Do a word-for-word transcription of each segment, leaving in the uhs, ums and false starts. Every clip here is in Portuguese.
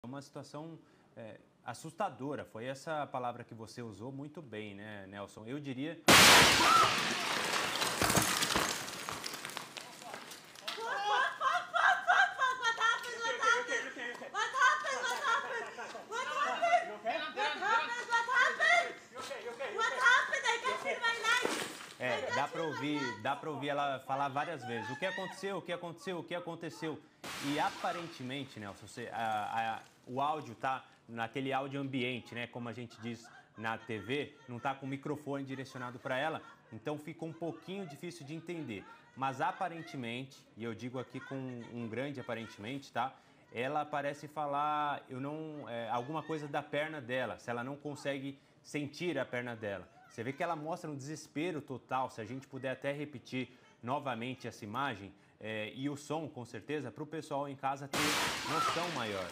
Uma situação é, assustadora, foi essa palavra que você usou muito bem, né, Nelson? Eu diria... É, dá pra ouvir, dá pra ouvir ela falar várias vezes. O que aconteceu, o que aconteceu, o que aconteceu. E aparentemente, Nelson, você, a, a, o áudio tá naquele áudio ambiente, né? Como a gente diz na T V, não tá com o microfone direcionado para ela, então fica um pouquinho difícil de entender. Mas aparentemente, e eu digo aqui com um grande aparentemente, tá? Ela parece falar, eu não, é, alguma coisa da perna dela, se ela não consegue sentir a perna dela. Você vê que ela mostra um desespero total, se a gente puder até repetir novamente essa imagem é, e o som, com certeza, para o pessoal em casa ter noção maior.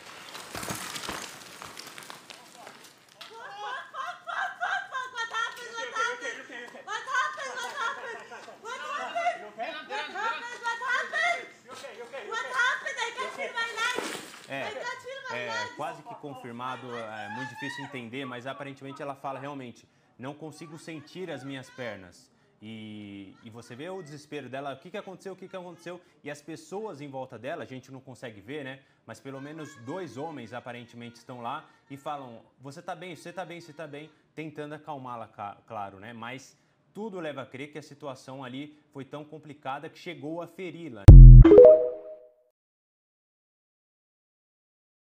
É, é quase que confirmado, é muito difícil entender, mas aparentemente ela fala realmente, não consigo sentir as minhas pernas. E, e você vê o desespero dela, o que, que aconteceu, o que, que aconteceu, e as pessoas em volta dela, a gente não consegue ver, né? Mas pelo menos dois homens aparentemente estão lá e falam, você tá bem, você tá bem, você tá bem, tentando acalmá-la, claro, né? Mas tudo leva a crer que a situação ali foi tão complicada que chegou a feri-la.